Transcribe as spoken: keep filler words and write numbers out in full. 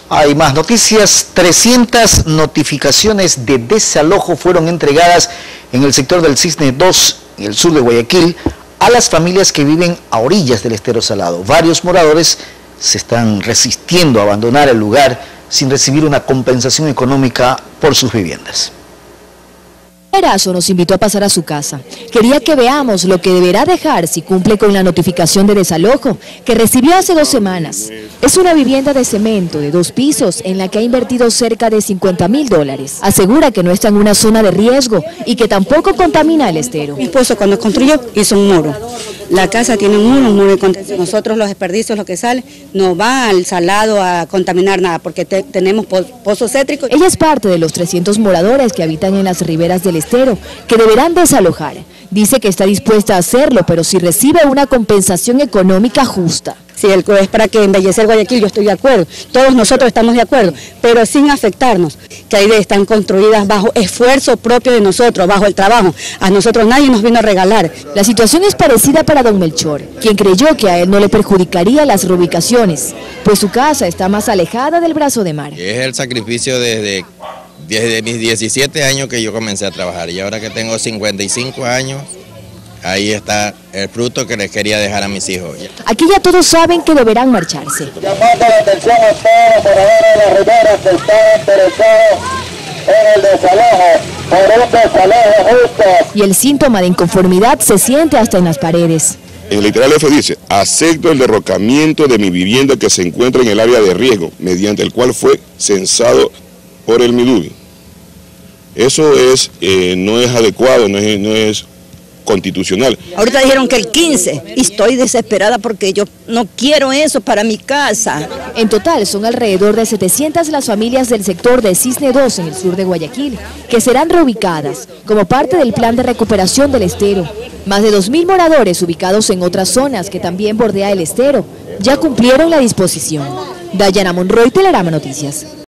Hay más noticias. trescientas notificaciones de desalojo fueron entregadas en el sector del Cisne dos, en el sur de Guayaquil, a las familias que viven a orillas del estero Salado. Varios moradores se están resistiendo a abandonar el lugar sin recibir una compensación económica por sus viviendas. Erazo nos invitó a pasar a su casa. Quería que veamos lo que deberá dejar si cumple con la notificación de desalojo que recibió hace dos semanas. Es una vivienda de cemento de dos pisos en la que ha invertido cerca de cincuenta mil dólares. Asegura que no está en una zona de riesgo y que tampoco contamina el estero. Mi esposo cuando construyó hizo un muro. La casa tiene un muro, un muro de contención. Nosotros los desperdicios, lo que sale, no va al salado a contaminar nada porque te, tenemos po pozos cétricos. Ella es parte de los trescientos moradores que habitan en las riberas del estero que deberán desalojar. Dice que está dispuesta a hacerlo, pero si recibe una compensación económica justa. Si el, es para que embellecer Guayaquil, yo estoy de acuerdo, todos nosotros estamos de acuerdo, pero sin afectarnos, que ahí están construidas bajo esfuerzo propio de nosotros, bajo el trabajo. A nosotros nadie nos vino a regalar. La situación es parecida para don Melchor, quien creyó que a él no le perjudicaría las reubicaciones, pues su casa está más alejada del brazo de mar. Es el sacrificio desde, desde mis diecisiete años que yo comencé a trabajar y ahora que tengo cincuenta y cinco años, ahí está el fruto que les quería dejar a mis hijos. Aquí ya todos saben que deberán marcharse. Llamando la atención a todos por ahora de las riberas que están interesados en el desalojo, por un desalojo justo. Y el síntoma de inconformidad se siente hasta en las paredes. En el literal F dice, acepto el derrocamiento de mi vivienda que se encuentra en el área de riesgo, mediante el cual fue censado por el Midubi. Eso es, eh, no es adecuado, no es, no es constitucional. Ahorita dijeron que el quince y estoy desesperada porque yo no quiero eso para mi casa. En total son alrededor de setecientas las familias del sector de Cisne dos en el sur de Guayaquil que serán reubicadas como parte del plan de recuperación del estero. Más de dos mil moradores ubicados en otras zonas que también bordea el estero ya cumplieron la disposición. Dayana Monroy, Telerama Noticias.